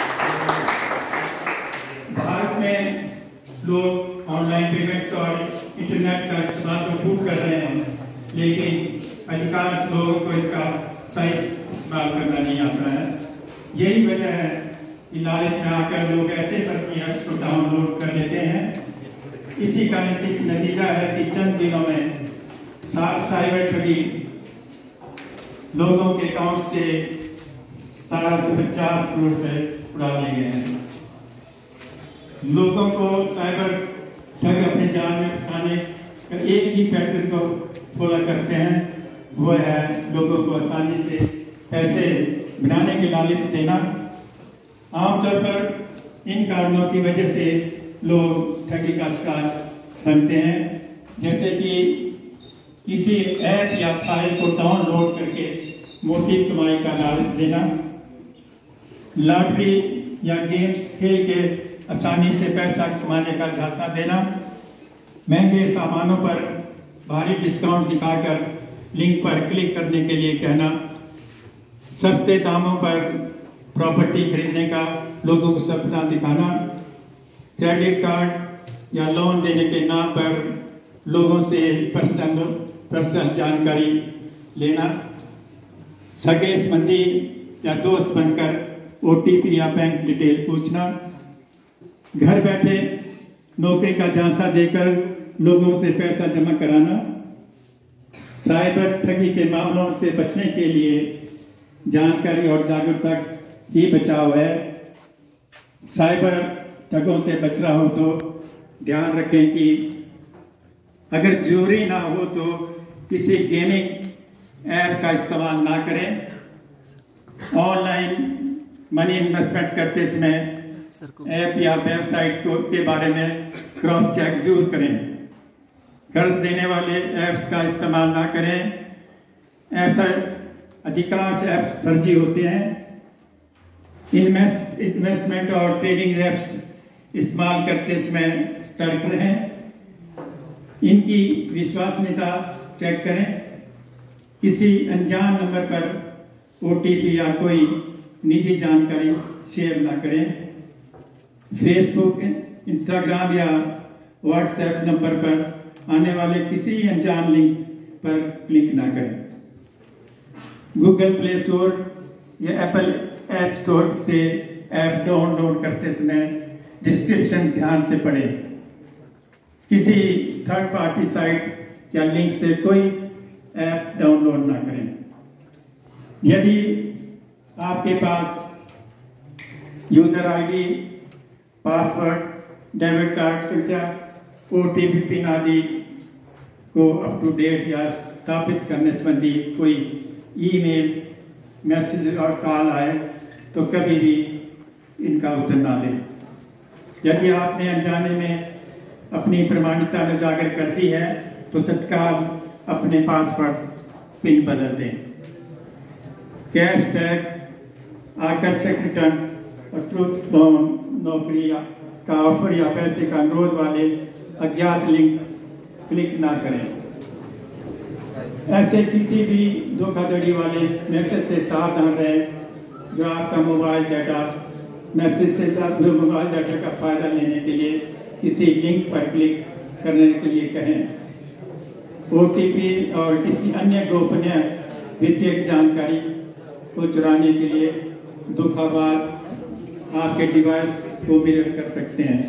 भारत में लोग ऑनलाइन पेमेंट्स और इंटरनेट का इस्तेमाल तो खूब कर रहे हैं, लेकिन अधिकांश लोगों को इसका सही इस्तेमाल करना नहीं आता है। यही वजह है कि लालच में आकर लोग ऐसे फर्जी ऐप्स को डाउनलोड कर लेते हैं। इसी का नतीजा है कि चंद दिनों में साइबर ठगी लोगों के अकाउंट से 750 करोड़ रुपए उड़ा लिए गए हैं। लोगों को साइबर ठग अपने जाल में फंसाने एक ही पैटर्न को फॉलो करते हैं, वो है लोगों को आसानी से पैसे बनाने के लालच देना। आमतौर पर इन कारणों की वजह से लोग ठगी का शिकार बनते हैं, जैसे कि किसी ऐप या फाइल को डाउनलोड करके मोटी कमाई का लालच देना, लॉटरी या गेम्स खेल के आसानी से पैसा कमाने का झांसा देना, महंगे सामानों पर भारी डिस्काउंट दिखाकर लिंक पर क्लिक करने के लिए कहना, सस्ते दामों पर प्रॉपर्टी खरीदने का लोगों को सपना दिखाना, क्रेडिट कार्ड या लोन देने के नाम पर लोगों से पर्सनल जानकारी लेना, सगे संबंधी या दोस्त बनकर OTP या बैंक डिटेल पूछना, घर बैठे नौकरी का झांसा देकर लोगों से पैसा जमा कराना, साइबर ठगी के मामलों से बचने के लिए जानकारी और जागरूकता ही बचाव है। साइबर ठगों से बचना हो तो ध्यान रखें कि अगर जरूरी ना हो तो किसी गेमिंग ऐप का इस्तेमाल ना करें। ऑनलाइन मनी इन्वेस्टमेंट करते समय ऐप या वेबसाइट के बारे में क्रॉस चेक जरूर करें। कर्ज देने वाले ऐप्स का इस्तेमाल ना करें, ऐसा अधिकांश ऐप्स फर्जी होते हैं। इन्वेस्टमेंट और ट्रेडिंग ऐप्स इस्तेमाल करते समय सतर्क रहें, इनकी विश्वसनीयता चेक करें, किसी अनजान नंबर पर OTP या कोई निजी जानकारी शेयर ना करें, फेसबुक, इंस्टाग्राम या व्हाट्सएप नंबर पर आने वाले किसी अनजान लिंक पर क्लिक ना करें। गूगल प्ले स्टोर या एप्पल ऐप स्टोर से ऐप डाउनलोड करते समय डिस्क्रिप्शन ध्यान से पढ़ें। किसी थर्ड पार्टी साइट या लिंक से कोई ऐप डाउनलोड ना करें। यदि आपके पास user ID, password, debit card संख्या, OTP पिन आदि को अप टू डेट या स्थापित करने संबंधी कोई ईमेल, मैसेज और कॉल आए तो कभी भी इनका उत्तर ना दें। यदि आपने अनजाने में अपनी प्रमाणिकता उजागर कर दी है तो तत्काल अपने पासवर्ड पिन बदल दें। कैश टैग, आकर्षक रिटर्न और ट्रूथ बॉन्ड नौकरी का ऑफर या पैसे का अनुरोध वाले अज्ञात लिंक क्लिक ना करें। ऐसे किसी भी धोखाधड़ी वाले मैसेज से सावधान रहें जो आपका मोबाइल डाटा का फायदा लेने के लिए किसी लिंक पर क्लिक करने के लिए कहें। OTP और किसी अन्य गोपनीय वित्तीय जानकारी को चुराने के लिए धोखाबाज आपके डिवाइस को मिरर कर सकते हैं।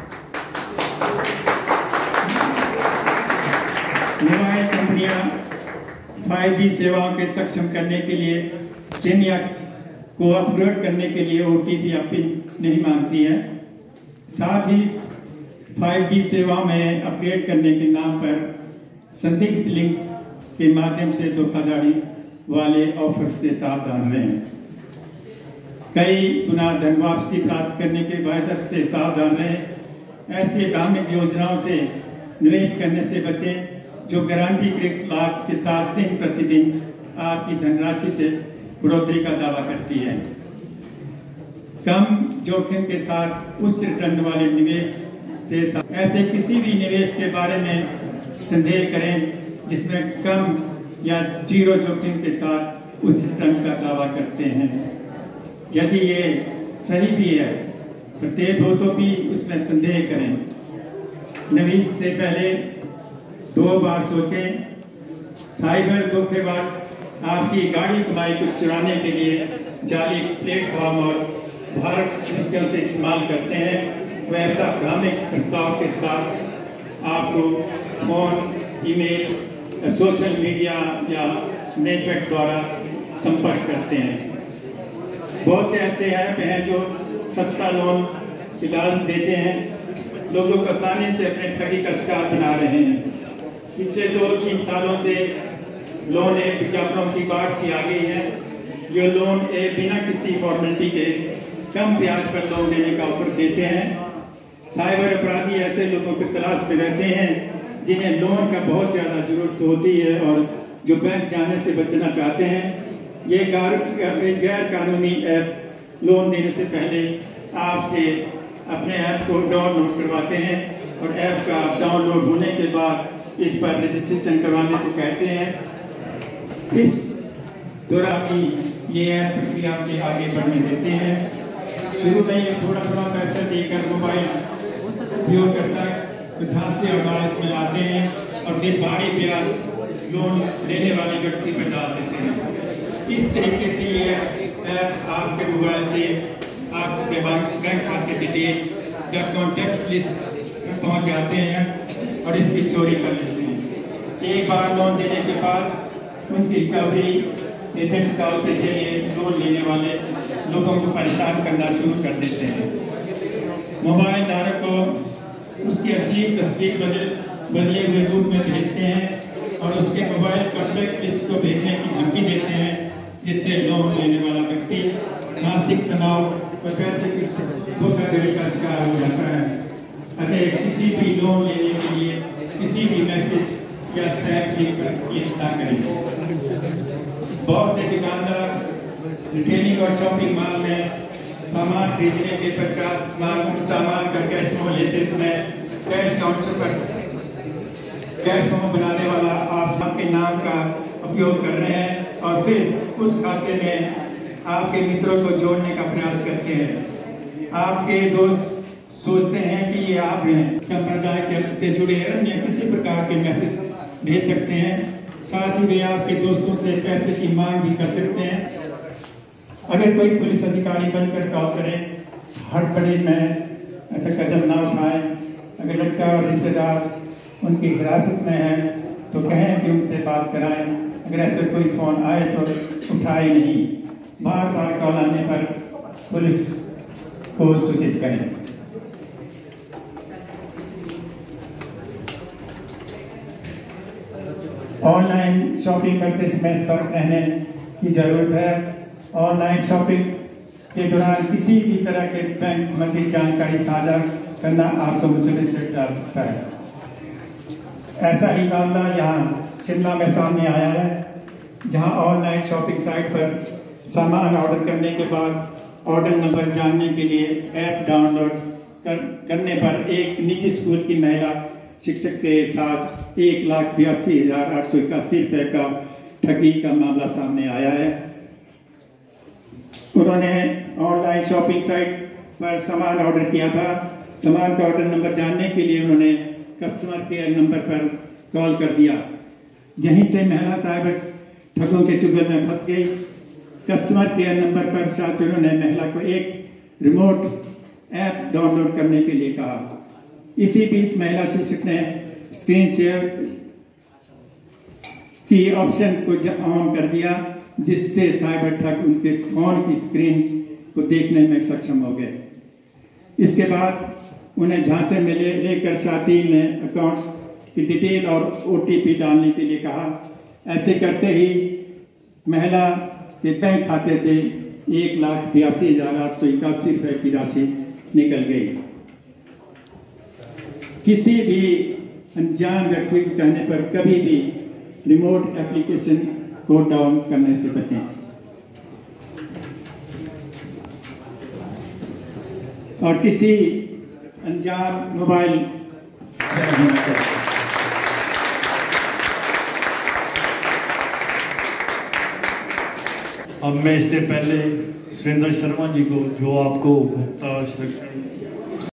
मोबाइल कंपनियां 5G सेवाओं के सक्षम करने के लिए सिम या को अपग्रेड करने के लिए OTP या पिन नहीं मांगती है। साथ ही 5G सेवाओं में अपग्रेड करने के नाम पर संदिग्ध लिंक के माध्यम से धोखाधड़ी वाले ऑफर से सावधान रहें। कई गुना धन वापसी प्राप्त करने के वायदे से सावधान रहें। ऐसी धार्मिक योजनाओं से निवेश करने से बचें जो गारंटीकृत लाभ के साथ दिन प्रतिदिन आपकी धनराशि से बढ़ोतरी का दावा करती है। कम जोखिम के साथ उच्च रिटर्न वाले निवेश से ऐसे किसी भी निवेश के बारे में संदेह करें जिसमें कम या जीरो जोखिम के साथ उच्च रिटर्न का दावा करते हैं। यदि ये सही भी है प्रतीत हो तो भी उसमें संदेह करें। निवेश से पहले 2 बार सोचें। साइबर धोखेबाज आपकी गाड़ी कमाई को चुराने के लिए जाली प्लेटफॉर्म और भारत से इस्तेमाल करते हैं। वैसा भ्रामक प्रस्ताव के साथ आपको फोन, ईमेल, सोशल मीडिया या नेटवर्क द्वारा संपर्क करते हैं। बहुत से ऐसे ऐप हैं जो सस्ता लोन इलाज देते हैं, लोगों को आसानी से अपने ठगी का शिकार बना रहे हैं। पिछले 2-3 सालों से लोन ऐप विज्ञापनों की बाढ़ सी आ गई है। ये लोन ऐप बिना किसी फॉर्मेलिटी के कम ब्याज पर लोन देने का ऑफर देते हैं। साइबर अपराधी ऐसे लोगों की तलाश में रहते हैं जिन्हें लोन का बहुत ज़्यादा जरूरत होती है और जो बैंक जाने से बचना चाहते हैं। ये गैर कानूनी ऐप लोन देने से पहले आपसे अपने ऐप को डाउनलोड करवाते हैं और ऐप का डाउनलोड होने के बाद इस पर रजिस्ट्रेशन करवाने को कहते हैं। इस दौरान ये ऐप प्रक्रिया के आगे बढ़ने देते हैं। शुरू में ये थोड़ा पैसा देकर मोबाइल उपयोगकर्ता को झांसे और लालच में लाते हैं और फिर भारी ब्याज लोन लेने वाले व्यक्ति पर डाल देते हैं। इस तरीके से ये ऐप आपके मोबाइल से आपके बैंक खाते डिटेल या कॉन्टैक्ट लिस्ट में पहुंच जाते हैं और इसकी चोरी कर लेते हैं। एक बार लोन देने के बाद उनकी रिकवरी एजेंट कॉल के जरिए लोन लेने वाले लोगों को परेशान करना शुरू कर देते हैं। मोबाइल धारक को उसकी असली तस्वीर बदले हुए रूप में भेजते हैं और उसके मोबाइल कॉन्टैक्ट लिस्ट को भेजने की धमकी देते हैं, जिससे लोन लेने वाला व्यक्ति मानसिक तनाव और पैसे की धोखाधड़ी का शिकार हो जाता है। अतः किसी भी लोन लेने के लिए किसी भी मैसेज या स्नैप लिंक पर क्लिक ना करें। बहुत से दुकानदार रिटेलिंग और शॉपिंग मॉल में सामान खरीदने के 50 सामान का कैश मेमो लेते समय कैश काउंटर पर कैश मेमो बनाने वाला आप सबके नाम का उपयोग कर रहे हैं और फिर उस खाते में आपके मित्रों को जोड़ने का प्रयास करते हैं। आपके दोस्त सोचते हैं कि ये आप हैं। संप्रदाय से जुड़े अन्य किसी प्रकार के मैसेज भेज सकते हैं। साथ ही वे आपके दोस्तों से पैसे की मांग भी कर सकते हैं। अगर कोई पुलिस अधिकारी बनकर कॉल करे, हड़बड़ी में ऐसा कदम ना उठाएं। अगर लड़का और रिश्तेदार उनकी हिरासत में है तो कहें कि उनसे बात कराएं। अगर ऐसा कोई फ़ोन आए तो उठाए नहीं। बार बार कॉल आने पर पुलिस को सूचित करें। ऑनलाइन शॉपिंग करते समय सतर्क रहने की जरूरत है। ऑनलाइन शॉपिंग के दौरान किसी भी तरह के बैंक संबंधी जानकारी साझा करना आपको मुसीबत से डाल सकता है। ऐसा ही मामला यहाँ शिमला में सामने आया है, जहाँ ऑनलाइन शॉपिंग साइट पर सामान ऑर्डर करने के बाद ऑर्डर नंबर जानने के लिए ऐप डाउनलोड करने पर एक निजी स्कूल की महिला शिक्षक के साथ 1,82,881 रुपये का ठगी का मामला सामने आया है। उन्होंने ऑनलाइन शॉपिंग साइट पर सामान ऑर्डर किया था। सामान का ऑर्डर नंबर जानने के लिए उन्होंने कस्टमर केयर नंबर पर कॉल कर दिया। यहीं से महिला साइबर ठगों के चुगल में फंस गई। कस्टमर केयर नंबर पर छात्रों ने महिला को एक रिमोट ऐप डाउनलोड करने के लिए कहा। इसी बीच महिला शिक्षक ने स्क्रीन शेयर की ऑप्शन को ऑन कर दिया, जिससे साइबर ठग उनके फोन की स्क्रीन को देखने में सक्षम हो गए। इसके बाद उन्हें झांसे में लेकर छात्री ने अकाउंट्स की डिटेल और OTP डालने के लिए कहा। ऐसे करते ही महिला के बैंक खाते से 1,82,881 रुपये की राशि निकल गई। किसी भी अनजान व्यक्ति के कहने पर कभी भी रिमोट एप्लीकेशन को डाउन करने से बचें। और किसी अनजान मोबाइल अब मैं इससे पहले सुरेंद्र शर्मा जी को, जो आपको उपभोक्ता